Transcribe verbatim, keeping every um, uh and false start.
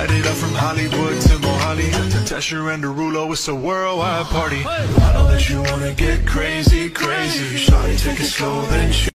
light it up from Hollywood to Mohali, to Tesher and Derulo, it's a worldwide party. I know that you wanna get crazy, crazy. Shawty, take it slow, then